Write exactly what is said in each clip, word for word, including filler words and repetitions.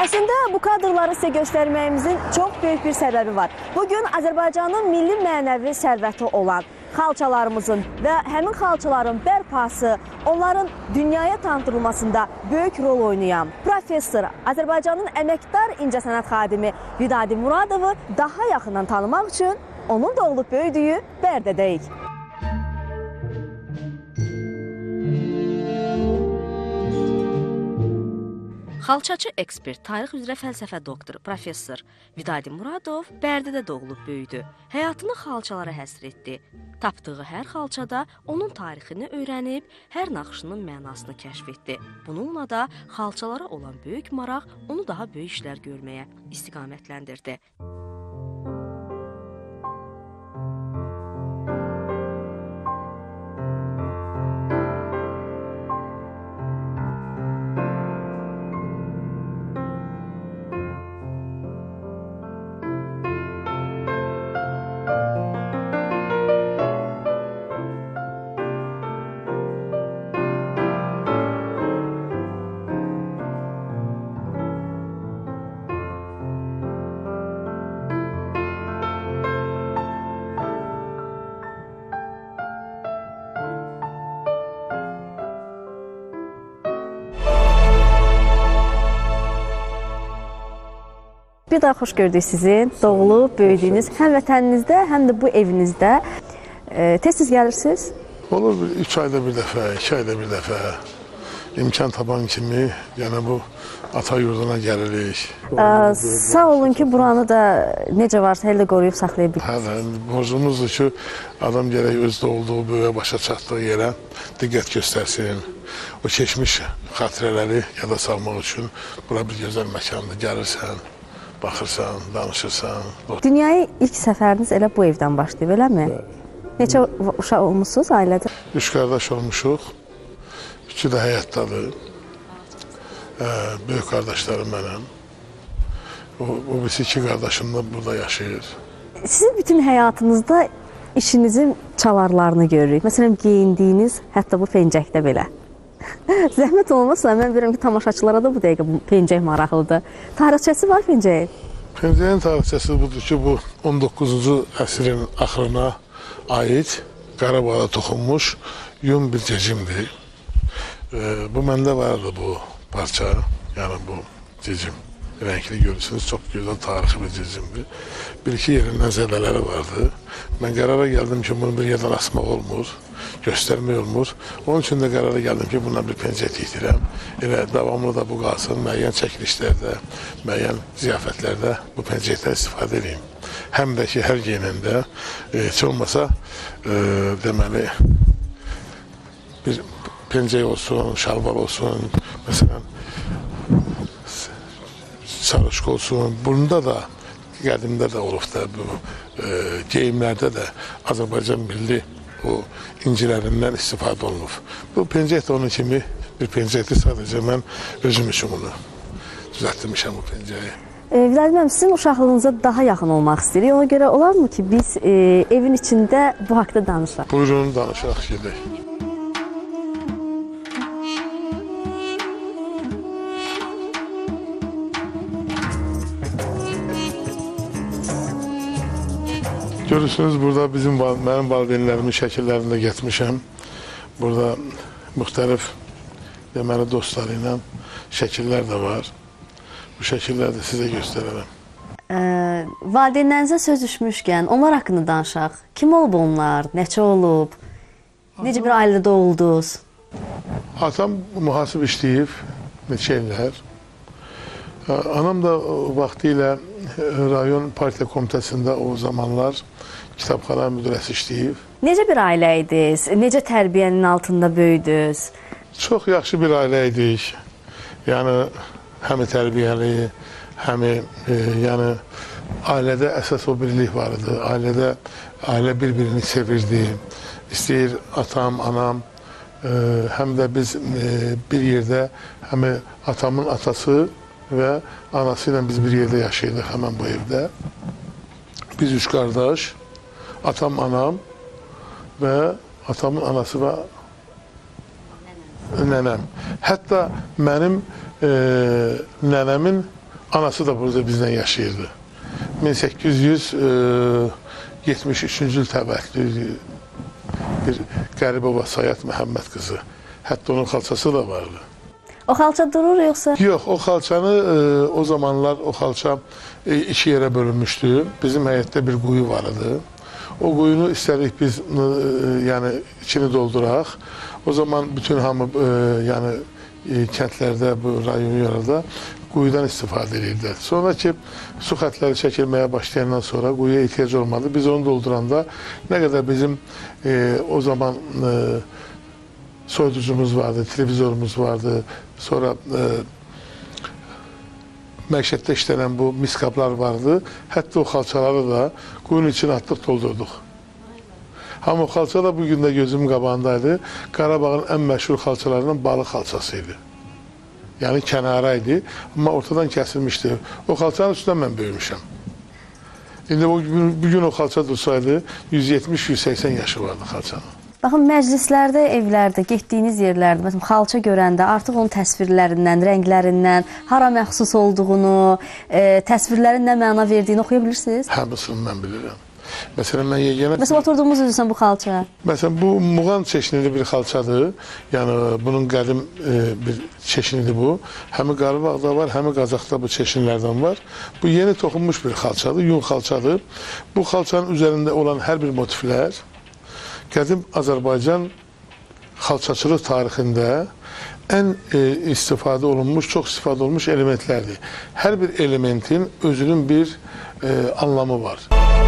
Əslində bu kadrları sizə göstərməyimizin çox böyük bir səbəbi var. Bugün Azərbaycanın milli mənəvi sərvəti olan xalçalarımızın və həmin xalçaların bərpası, onların dünyaya tanıtılmasında böyük rol oynayan professor, Azərbaycanın əməkdar incəsənət xadimi Vidadi Muradovu daha yaxından tanımaq üçün onun doğulub böyüdüyü Bərdədəyik. Xalçaçı ekspert, tarix üzrə fəlsəfə doktoru, professor Vidadi Muradov Bərdədə doğulub böyüdü. Həyatını xalçalara həsr etdi. Tapdığı hər xalçada onun tarixini öyrənib, hər naxışının mənasını kəşf etdi. Bununla da xalçalara olan böyük maraq onu daha böyük işlər görməyə istiqamətləndirdi. Bir daha xoş gördük sizin, doğulub, böyüdüyünüz həm vətəninizdə, həm də bu evinizdə. E, tez-tez gəlirsiniz? Olur, üç ayda bir dəfə, iki ayda bir dəfə. İmkan tapan kimi, yəni bu ata yurduna gəlirik. E, sağ olun ki, buranı da necə varsa elə qoruyub saxlaya bilirsiniz. Hə, borcumuzdur ki, adam gərək öz doğulduğu, böyüyə başa çatdığı yerə diqqət göstərsin. O keçmiş xatirələri yada salmaq üçün bura bir gözəl məkandır, gəlirsən. Baxırsan, danışırsan. Dünyaya ilk səfəriniz elə bu evdən başlayıb, eləmi? Neçə uşaq olmuşsunuz ailədə? Üç qardaş olmuşuq. Üçü də həyatdadır. Böyük qardaşlarım mənim. O, o birisi iki qardaşım da burada yaşayır. Sizin bütün həyatınızda işinizin çalarlarını görürük. Məsələn, geyindiyiniz, hətta bu pencəkdə belə. Zəhmət olmasa, mən bilirəm ki, tamaşaçılara da bu dəqiqə bu pencək maraqlıdır. Tarixçəsi var pencəyin? Pencəyin tarixçəsi budur ki, bu on doqquzuncu əsrin axırına aid Qarabağda toxunmuş yun bir cecimdir. Bu məndə vardı bu parça, yəni bu cecim. Rəngli görürsünüz, çox gözəl tarixi bir cecimdir. Bir-iki yerindən zədələri vardı. Mən qərara gəldim ki, bunu bir yerdən asmaq olmur, göstərmək olmur. Onun üçün də qərara gəldim ki, bundan bir pencək tikdirəm. Elə davamlı da bu qalsın, müəyyən çəkilişlərdə, müəyyən ziyafətlərdə bu pencəkdən istifadə edeyim. Həm də ki, hər geyinəndə, heç olmasa, e, deməli, bir pencək olsun, şalvar olsun, məsələn, sarışıq olsun. Bunda da, qədimdə də olub da, bu e, geyimlərdə də Azərbaycan milli o incilərindən istifadə olunub. Bu pencək də onun kimi bir pencəkdir, sadəcə mən özüm üçün bunu düzəltdirmişəm bu pencəyi. E, Vidadi müəllim, sizin uşaqlığınıza daha yaxın olmaq istəyirik. Ona görə olarmı ki, biz e, evin içində bu haqda danışaq? Buyurun, danışaq gedək. Görürsünüz, burada bizim, mənim valideynlərimin şəkillərində getmişəm. Burada müxtəlif, deməli, dostları ilə şəkillər də var. Bu şəkilləri də sizə göstərərəm. E, valideynlərinizə söz düşmüşkən, onlar haqqında danışaq. Kim olub onlar, neçə olub, necə bir ailədə doğuldunuz? Atam mühasib işləyib, neçə illər. Anam da vaxtı ilə rayon partiya komitəsində o zamanlar kitabxana müdürəsi işləyib. Necə bir ailə idiniz? Necə tərbiyənin altında böyüdünüz? Çox yaxşı bir ailə idik. Yəni, həmi tərbiyəli, həmi, e, yəni, ailədə əsas o birlik var idi. Ailədə, ailə bir-birini sevirdi. İstəyir atam, anam, e, həm də biz e, bir yerdə, həmi atamın atası və anası ilə biz bir yerdə yaşayırdıq həmən bu evdə. Biz üç qardaş, atam, anam və atamın anası və nənəm. Hətta mənim e, nənəmin Anası da burada bizlə yaşayırdı. min səkkiz yüz yetmiş üçüncü il təvəllüdlü bir Qəribova Sayat Məhəmməd qızı. Hətta onun xalçası da vardı. O xalça durur yoxsa? Yox, o xalçanı e, o zamanlar o xalça e, iki yerə bölünmüşdü. Bizim həyətdə bir quyu var idi. O quyunu istədik biz e, yəni içini dolduraq. O zaman bütün hamı e, yəni e, kəndlərdə, bu rayon yarada quyudan istifadə edirlər. Sonra ki, su xətləri çəkilməyə başlayandan sonra quyuya ehtiyac olmadı. Biz onu dolduranda nə qədər bizim e, o zaman e, soyuducumuz vardı, televizorumuz vardı, sonra e, məişətdə işlənən bu miskablar vardı. Hətta o xalçaları da quyunun içine atdıq, doldurduq. Amma o xalça da bugün də gözümün qabağındaydı. Qarabağın ən məşhur xalçalarından balıq xalçası idi. Yəni kənara idi, amma ortadan kəsilmişdi. O xalçanın üstündən mən böyümüşəm. İndi bugün o xalça dursaydı, yüz yetmiş yüz səksən yaşı vardı xalçanın. Baxın, məclislərdə, evlərdə, getdiyiniz yerlərdə, məsələn, xalça görəndə artıq onun təsvirlərindən, rənglərindən, hara məxsus olduğunu, e, təsvirlərin nə məna verdiyini oxuya bilirsiniz? Hamısını mən bilirəm. Məsələn, mən yeganə... Məsələn, oturduğumuz üzrsən bu xalça? Məsələn, bu muğan çeşnili bir xalçadır. Yəni, bunun qədim e, bir çeşnidir bu. Həmi Qarabağda var, həmi Qazaxda bu çeşnilərdən var. Bu yeni toxunmuş bir xalçadır, yun xalçadır. Bu xalçanın üzərində olan hər bir motiflər qədim Azərbaycan xalçaçılıq tarixində ən e, istifadə olunmuş, çox istifadə olunmuş elementlərdir. Hər bir elementin özünün bir e, anlamı var.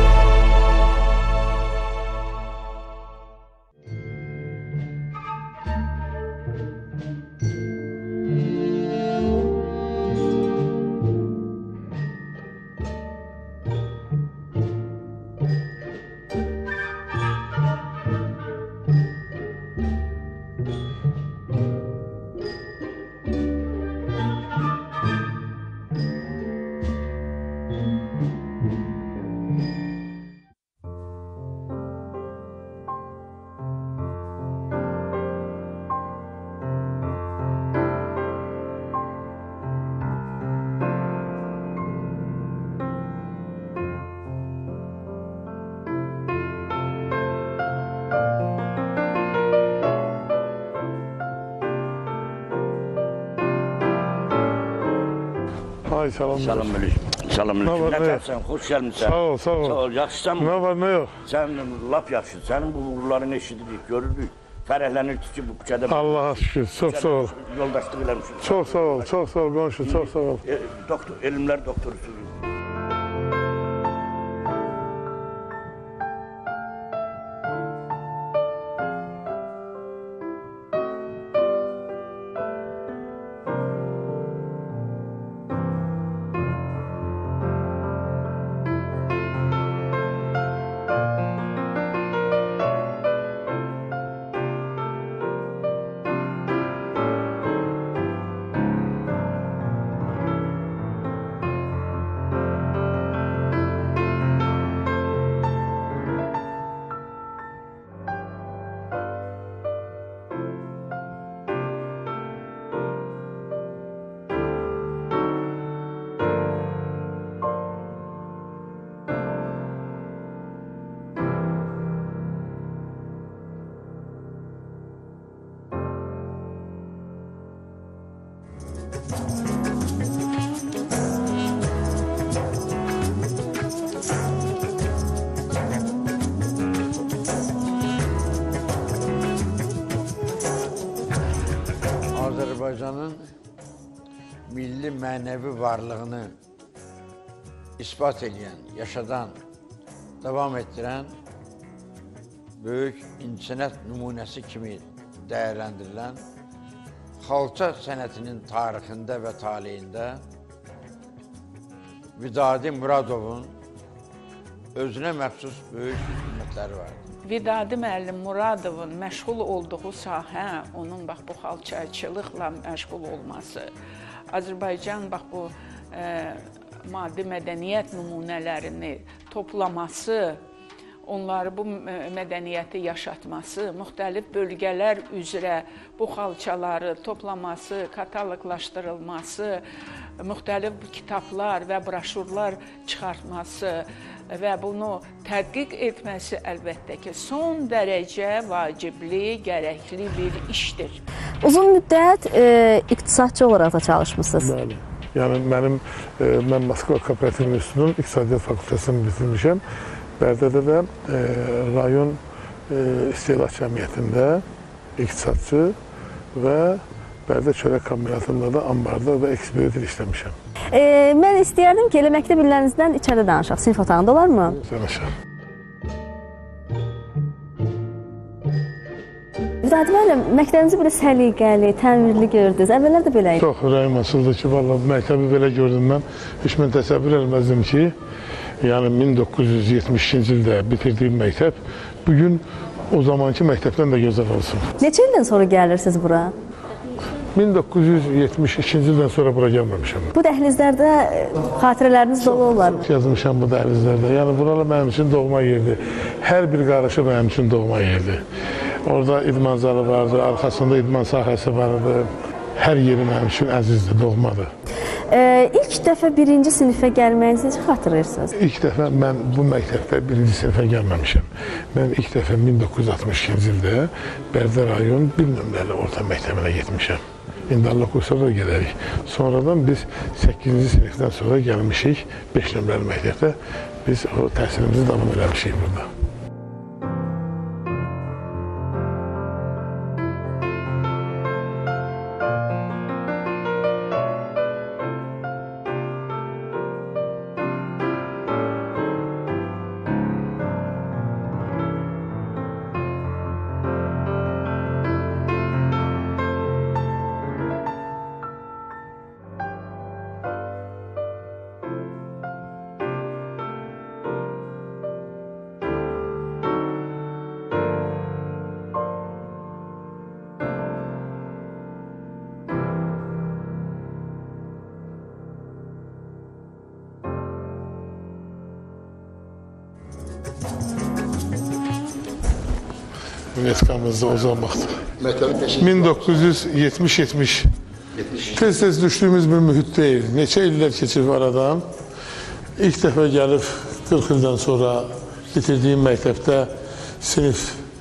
Ay, salam. Salam aleyküm. Salam aleyküm. Ne dersen, hoş gelmişsin. Sağ ol, sağ ol. Sağ ol, yaxşısan mı? Ne var, ne yok? Sen lap yaxşı. Senin bu uğurlarını eşidirik, görürdük. Fərəhlənirdik ki, bu küçədə... Allah'a şükür, çok sağ ol. Yoldaşlıq eləmişim. Çok sağ ol, çok sağ ol qonşu, çok sağ ol. E, doktor, elmlər doktorusu. Azərbaycanın milli mənəvi varlığını ispat edən, yaşadan, davam etdirən böyük incəsənət nümunəsi kimi dəyərləndirilən xalça sənətinin tarixində və taleyində Vidadi Muradovun özünə məxsus böyük xidmətləri vardır. Vidadi müəllim Muradovun məşğul olduğu sahə, onun bax bu xalçaçılıqla məşğul olması, Azərbaycan bax bu e, maddi mədəniyyət nümunələrini toplaması, onları bu mədəniyyəti yaşatması, müxtəlif bölgələr üzrə bu xalçaları toplaması, kataloqlaşdırılması, müxtəlif kitablar və broşurlar çıxartması və bunu tədqiq etməsi əlbəttə ki, son dərəcə vacibli, gərəkli bir işdir. Uzun müddət e, iqtisadçı olaraq da çalışmışsınız. Bəli. Yəni mənim, e, mən Moskva Kooperativ İnstitutunun İqtisadiyyat fakültəsini bitirmişəm. Bərdədə də e, rayon e, istehlak cəmiyyətində iqtisadçı və Bərdə çörək kombinatında da ambarda və ekspeditor işləmişəm. E, mən istəyərdim ki, elə məktəb illərinizdən içəri danışaq. Sinif otağında olarmı? Danışaq. Zaten müəllim, məktəbinizi belə səliqəli, təmirli gördünüz. Əvvəllər də belə idi. Çox ürəyim açıldı ki, vallahi məktəbi belə gördüm mən. Heç mən təsəvvür etməzdim ki, yəni min doqquz yüz yetmiş ikinci ildə bitirdiyim məktəb bugün o zamanki məktəbdən də gözəl olsun. Neçə ildən sonra gəlirsiniz bura? min doqquz yüz yetmiş ikinci ildən sonra bura gəlməmişəm. Bu dəhlizlərdə xatirələriniz dolu olar. Yazmışam bu dəhlizlərdə. Yəni buralar mənim üçün doğma yerdir. Hər bir qarışı mənim üçün doğma yerdir. Orada idman zalı vardı, arxasında idman sahəsi vardı. Hər yeri mənim üçün əzizdir, doğmadır. Ee, ilk dəfə birinci sinifə gəlməyinizi necə xatırlayırsınız? İlk dəfə mən bu məktəbdə birinci sinifə gəlməmişəm. Mən ilk dəfə min doqquz yüz altmış ikinci ildə Bərdə rayon bir nömrəli orta məktəbinə getmişəm. İndi Allah qoysa da gedərik. Sonradan biz səkkizinci sinifdən sonra gəlmişik beş nömrəli məktəbdə. Biz o təhsilimizi davam eləmişik burada. Yuneskamızda o zamandır. min doqquz yüz yetmiş yetmiş. Tez-tez düşdüyümüz bir mühit deyil. Neçə illər keçib aradan. İlk dəfə gəlib qırx ildən sonra bitirdiyim məktəbdə sinif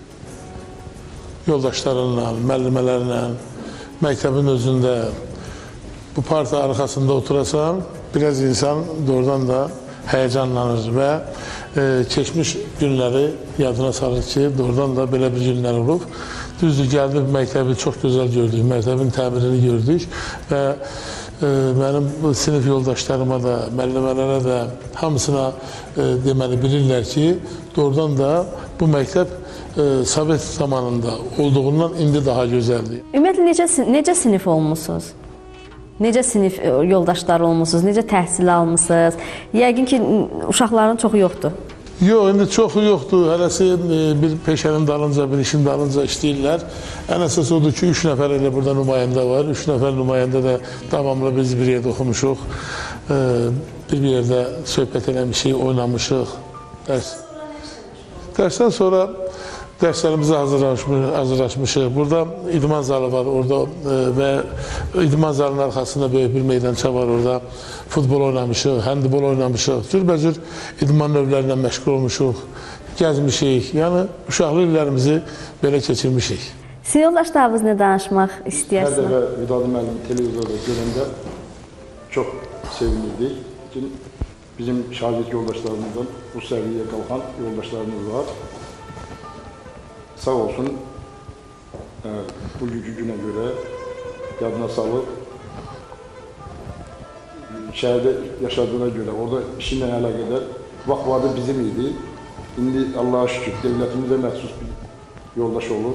yoldaşlarımla, müəllimələrlə, məktəbin özündə bu parta arxasında oturasam, biraz insan doğrudan da həyəcanlanır və e, keçmiş günləri yadına salır ki, doğrudan da belə bir günlər olub. Düzdür, gəldik, məktəbi çox gözəl gördük, məktəbin təbirini gördük və e, mənim bu sinif yoldaşlarıma da, müəllimələrə də hamısına e, deməli bilirlər ki, doğrudan da bu məktəb e, Sovet zamanında olduğundan indi daha gözəldir. Ümumiyyətlə, necə, necə sinif olmusunuz? Necə sinif yoldaşları olmusunuz? Necə təhsil almısınız? Yəqin ki, uşaqların çoxu yoxdur. Yox, indi çoxu yoxdur. Hələsi bir peşənin dalınca, bir işin dalınca işləyirlər. Ən əsas odur ki, üç nəfər elə burada nümayəndə var. Üç nəfər nümayəndə də davamlı biz bir yerdə oxumuşuq. Bir bir yerdə söhbət eləmişik, oynamışıq. Dərs. Dərsdən sonra dərslərimizi hazırlaşmışıq. Burada idman zalı var orada və idman zalının arxasında böyük bir meydança var orada. Futbol oynamışıq, həndibol oynamışıq, cürbəcür idman növlərindən məşğul olmuşuq, gəzmişik. Yəni, uşaqlı illərimizi belə keçirmişik. Sizin yoldaşlarınız nə danışmaq istəyirsiniz? Hər dəfə Vidadi müəllim televizorda görəndə çox sevinirdik. Bizim şagird yoldaşlarımızdan bu səviyyəyə qalxan yoldaşlarımız var. Sağ olsun, bugünkü günə görə yadına salıb, şəhərdə yaşadığına görə, orada işinlə əlaqədar vaxt vardı bizim idi. İndi Allah'a şükür, devlətimizə məxsus bir yoldaş olur.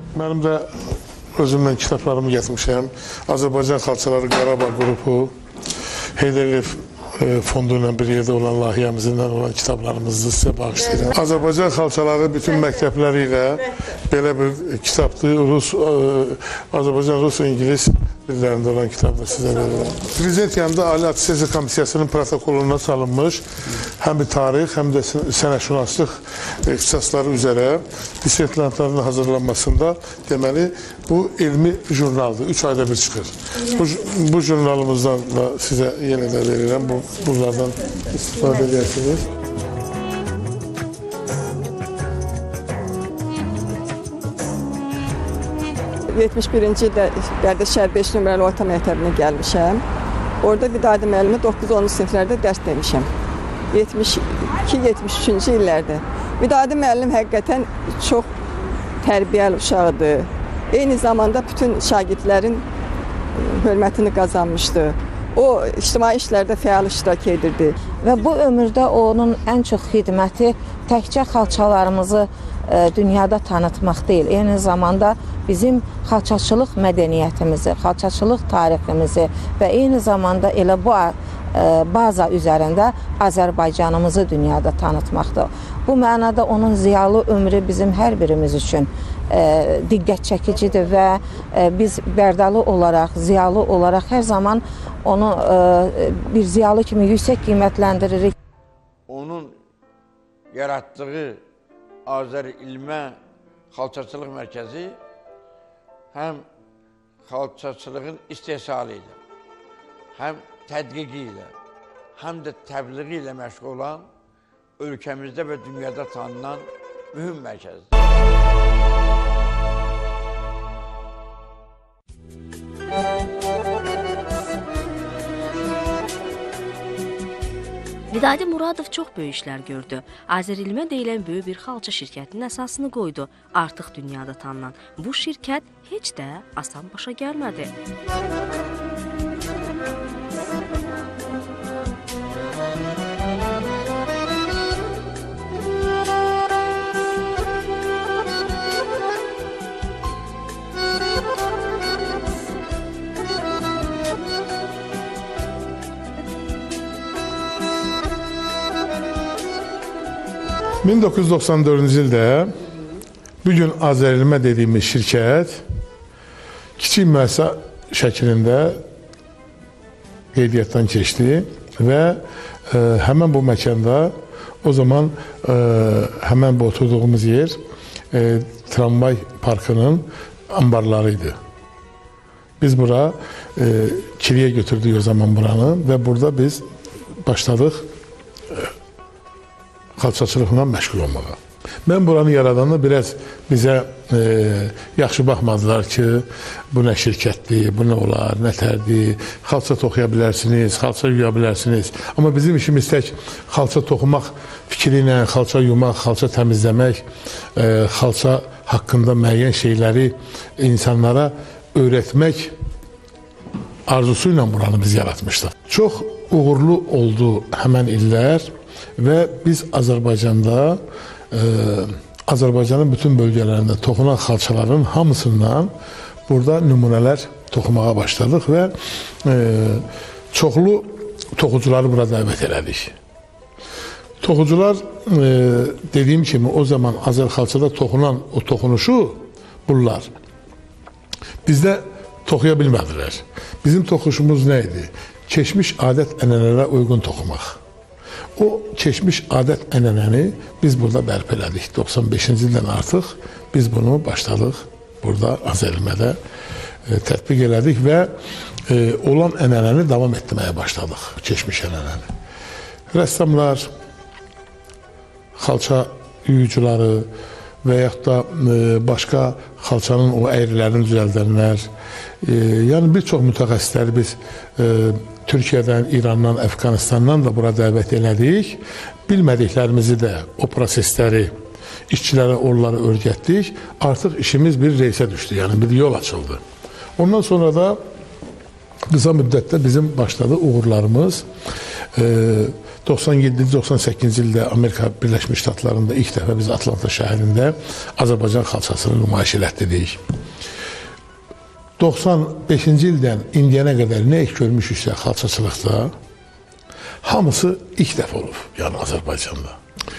Mənim də özümlə kitablarımı gətirmişəm. Azərbaycan Xalçaları Qarabağ qrupu, Heydər Əliyev fondu ilə bir yerdə olan layihəmizdən olan kitablarımızı sizə bağışlayıram. Azərbaycan xalçaları bütün məktəbləri ilə belə bir kitabdır. Rus, Azərbaycan, Rus, İngilis dillərində olan kitabdır sizə verirəm. Prezident yanında Ali Attestasiya Komissiyasının protokoluna salınmış həm bir tarix, həm də sənətşünaslıq ixtisasları üzrə dissertantların hazırlanmasında deməli bu elmi jurnaldır. Üç ayda bir çıxır. Bu, bu jurnalımızdan da sizə yenə də verirəm. Bu, bunlardan istifadə edersiniz. yetmiş birinci ildə Bərdəş şəhər beş nömrəli orta məktəbinə gəlmişəm. Orada Vidadi müəllimi doqquz onuncu siniflərdə dərs demişəm. yetmiş iki yetmiş üçüncü illərdə. Vidadi müəllim həqiqətən çox tərbiyəli uşaqdır. Eyni zamanda bütün şagirdlərin hörmətini qazanmışdı. O, ictimai işlərdə fəal iştirak edirdi. Və bu ömürdə onun ən çox xidməti təkcə xalçalarımızı e, dünyada tanıtmaq deyil. Eyni zamanda bizim xalçaçılıq mədəniyyətimizi, xalçaçılıq tariximizi və eyni zamanda elə bu e, baza üzərində Azərbaycanımızı dünyada tanıtmaqdır. Bu mənada onun ziyalı ömrü bizim hər birimiz üçün e, diqqət çəkicidir və e, biz Bərdalı olaraq, ziyalı olaraq hər zaman onu e, bir ziyalı kimi yüksək qiymətləndiririk. Onun yaratdığı Azər İlmə Xalçaçılıq Mərkəzi həm xalçaçılığın istehsalı ilə, həm tədqiqi ilə, həm də təbliği ilə məşğul olan ölkəmizdə və dünyada tanınan mühüm mərkəzdir. Vidadi Muradov çox böyük işlər gördü. Azərilmə deyilən böyük bir xalça şirkətinin əsasını qoydu. Artıq dünyada tanınan bu şirkət heç də asan başa gəlmədi. min doqquz yüz doxsan dördüncü ildə bugün Azərilmə dediyimiz şirkət kiçik müəssisə şəklində qeydiyyatdan keçdi və e, həmən bu məkanda o zaman e, həmən bu oturduğumuz yer e, tramvay parkının ambarları idi. Biz bura e, kiriyə götürdük o zaman buranı və burada biz başladıq xalçaçılıqla məşğul olmağa. Mən buranı yaradanda biraz bizə e, yaxşı baxmadılar ki, bu nə şirkətdir, bu nə olar, nə tərdir, xalça toxuya bilərsiniz, xalça yuya bilərsiniz. Amma bizim işimiz tək xalça toxumaq fikri ilə, xalça yumaq, xalça təmizləmək, e, xalça haqqında müəyyən şeyləri insanlara öyrətmək arzusu ilə buranı biz yaratmışdıq. Çox uğurlu oldu həmən illər. Və biz Azərbaycanda, e, Azərbaycanın bütün bölgələrində toxunan xalçaların hamısından burada nümunələr toxumağa başladıq və e, çoxlu toxucuları bura dəvət elədik. Toxucular, e, dediyim kimi, o zaman Azərxalçada toxunan o toxunuşu bunlar bizdə toxuya bilmədilər. Bizim toxuşumuz nə idi? Keçmiş adət-ənənələrə uyğun toxumaq. O keçmiş adət-ənənəni biz burada bərpa elədik. doxsan beşinci ildən artıq biz bunu başladıq burada Azərilmədə e, tətbiq elədik və e, olan ənənəni davam etdirməyə başladıq. Keçmiş ənənəni. Rəssamlar, xalça yuyucuları və yaxud da e, başqa xalçanın o əyrilərini düzəldənlər, e, yəni bir çox mütəxəssisləri biz e, Türkiyədən, İrandan, Əfqanistandan da bura dəvət elədik. Bilmədiklərimizi də, o prosesləri, işçilərə onları öyrətdik. Artıq işimiz bir reysə düşdü, yəni bir yol açıldı. Ondan sonra da qısa müddətdə bizim başladı uğurlarımız. E, doxsan yeddinci doxsan səkkizinci ildə Amerika Birləşmiş Ştatlarında ilk dəfə biz Atlanta şəhərində Azərbaycan xalçasını nümayiş elətdirdik. doxsan beşinci ildən indiyənə qədər nə ilk görmüşüksə xalçaçılıqda, hamısı ilk dəfə olub, yəni Azərbaycanda.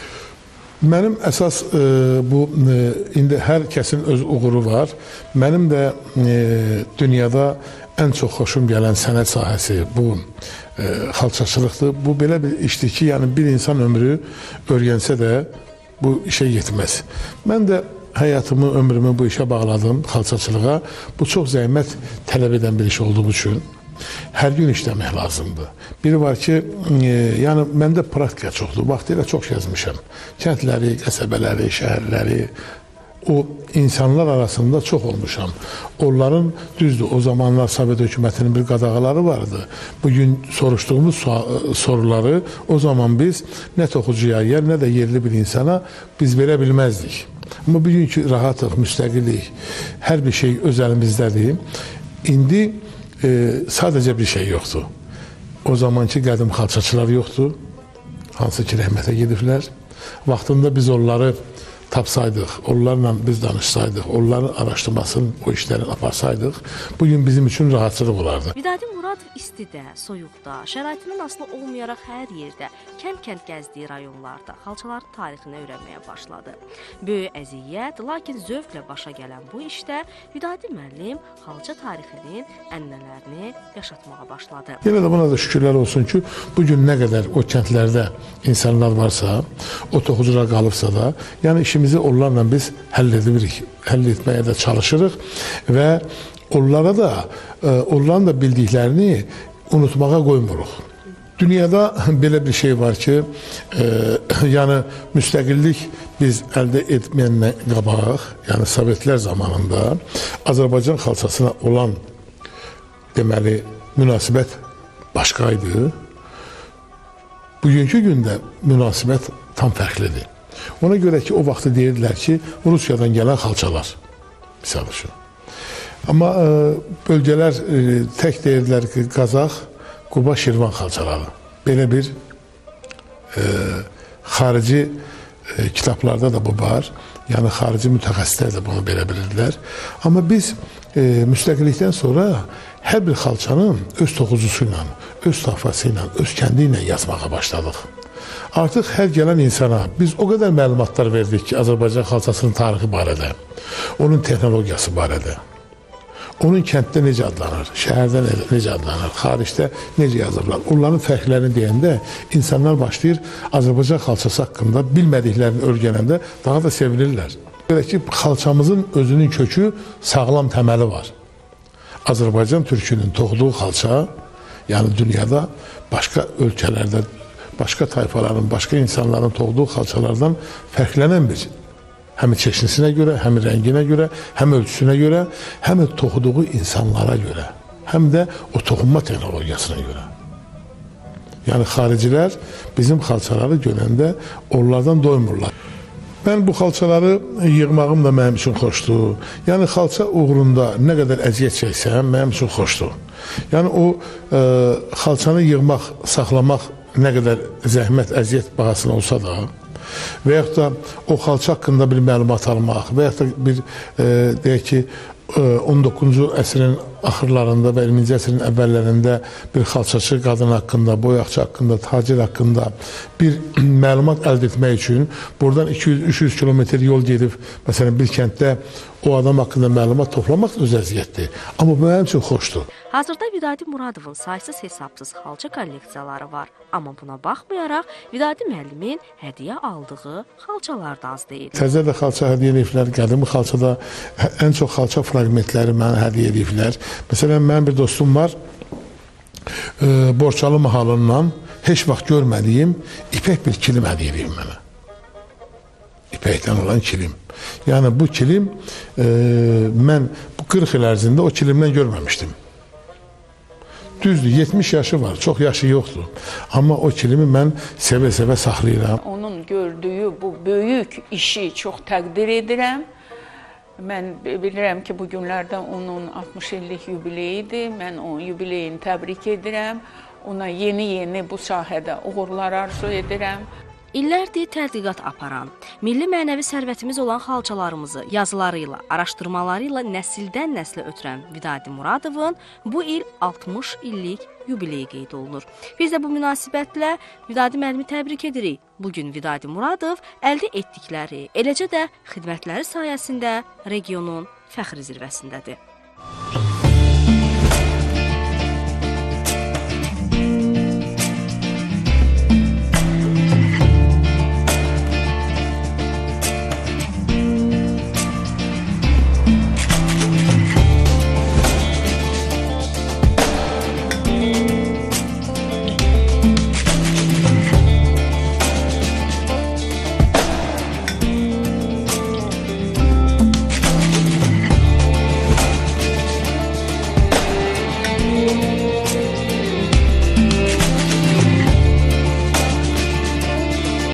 Mənim əsas e, bu, e, indi hər kəsin öz uğuru var. Mənim də e, dünyada ən çox xoşum gələn sənət sahəsi bu e, xalçaçılıqdır. Bu belə bir işdir ki, yəni bir insan ömrü öyrənsə də bu işə yetməz. Mən də həyatımı, ömrümü bu işə bağladım, xalçaçılığa. Bu çox zəhmət tələb edən bir iş olduğu üçün hər gün işləmək lazımdır. Biri var ki, e, yəni məndə praktika çoxdur. Vaxtilə çox gəzmişəm. Kəndləri, qəsəbələri, şəhərləri, o insanlar arasında çox olmuşam. Onların, düzdür, o zamanlar Sovet hökumətinin bir qadağaları vardı. Bugün soruşduğumuz soruları o zaman biz nə toxucuya yer, nə də yerli bir insana biz verə bilməzdik. Amma bugünkü rahatlıq, müstəqillik, hər bir şey öz əlimizdədir. İndi e, sadəcə bir şey yoxdur. O zamanki qədim xalçaçılar yoxdur, hansı ki rəhmətə gediblər. Vaxtında biz onları tapsaydıq, onlarla biz danışsaydıq, onların araşdırmasını, o işləri aparsaydıq, bugün bizim üçün rahatçılıq olardı. Vidadi Muradov istidə, soyuqda, şəraitindən asılı olmayaraq hər yerdə, kənd-kənd gəzdiyi rayonlarda xalçaların tarixini öyrənməyə başladı. Böyük əziyyət, lakin zövqlə başa gələn bu işdə Vidadi müəllim xalça tarixinin ənənələrini yaşatmağa başladı. Yenə də buna da şükürlər olsun ki, bugün nə qədər o kəndlərdə insanlar varsa, o toxucular qalıbsa da, yəni işimizi onlarla biz həll edirik, həll etməyə də çalışırıq və onlara da, onların da bildiklərini unutmağa qoymuruq. Dünyada belə bir şey var ki, e, yəni müstəqillik biz əldə etməyəndən qabaq, yəni Sovetlər zamanında Azərbaycan xalçasına olan deməli münasibət başqa idi. Bugünkü gündə münasibət tam fərqlidir. Ona görə ki, o vaxtı deyirdilər ki, Rusiyadan gələn xalçalar, misal üçün. Amma e, bölgələr e, tək deyirdilər ki, Qazax, Quba, Şirvan xalçaları. Belə bir e, xarici e, kitablarda da bu var. Yəni, xarici mütəxəssislər də bunu belə bilirdilər. Amma biz e, müstəqillikdən sonra hər bir xalçanın öz toxucusu ilə, öz tafası ilə, öz kəndi ilə yazmağa başladıq. Artıq hər gələn insana biz o qədər məlumatlar verdik ki, Azərbaycan xalçasının tarixi barədə, onun texnologiyası barədə, onun kənddə necə adlanır, şəhərdə necə adlanır, xaricdə necə yazırlar. Onların fərqlərini deyəndə insanlar başlayır Azərbaycan xalçası haqqında bilmədiklərini öyrənəndə daha da sevinirlər. Belə ki, xalçamızın özünün kökü sağlam təməli var. Azərbaycan türkünün toxuduğu xalça, yəni dünyada başqa ölkələrdə, başqa tayfaların, başqa insanların toxuduğu xalçalardan fərqlənən bir, həm çeşnisinə görə, həm rənginə görə, həm ölçüsünə görə, həm toxuduğu insanlara görə, həm də o toxunma texnologiyasına görə. Yəni xaricilər bizim xalçaları görəndə onlardan doymurlar. Mən bu xalçaları yığmağım da mənim üçün xoşdur. Yəni xalça uğrunda nə qədər əziyyət çəksəm, mənim üçün xoşdur. Yəni o e, xalçanı yığmaq, saxlamaq nə qədər zəhmət, əziyyət bahasına olsa da və yaxud da o xalça haqqında bir məlumat almaq və yaxud da bir, e, deyək ki, on doqquzuncu əsrin axırlarında və iyirminci əsrin əvvəllərində bir xalçaçı qadın haqqında, boyaqçı haqqında, tacir haqqında bir məlumat əldə etmək üçün buradan iki yüz üç yüz kilometr yol gedib, məsələn, bir kənddə o adam haqqında məlumat toplamaq öz əziyyətdir. Amma bu mənim üçün xoşdur. Hazırda Vidadi Muradovun saysız hesabsız xalça kolleksiyaları var. Amma buna baxmayaraq, Vidadi müəllimin hədiyyə aldığı xalçalar da az deyil. Təzə də xalça hədiyyə ediblər, qədimi xalçada ən çox xalça fraqmentləri mənə hədiyyə ediblər. Məsələn, mənim bir dostum var, e, Borçalı mahalından heç vaxt görmədiyim ipək bir kilim hədiyyə edib mənə. İpəkdən olan kilim. Yəni bu kilim, e, mən bu qırx il ərzində o kilimdən görməmişdim. Düzdür, yetmiş yaşı var, çox yaşı yoxdur. Amma o kilimi mən sevə-sevə saxlayıram. Onun gördüyü bu böyük işi çox təqdir edirəm. Mən bilirəm ki, bu günlərdə onun altmış illik yubileyidir. Mən o yubileyini təbrik edirəm. Ona yeni-yeni bu sahədə uğurlar arzu edirəm. İllərdir tədqiqat aparan, milli mənəvi sərvətimiz olan xalçalarımızı yazıları ilə, araşdırmaları ilə nəsildən nəslə ötürən Vidadi Muradovun bu il altmış illik yubileyi qeyd olunur. Biz də bu münasibətlə Vidadi müəllimi təbrik edirik. Bugün Vidadi Muradov əldə etdikləri, eləcə də xidmətləri sayəsində regionun fəxri zirvəsindədir.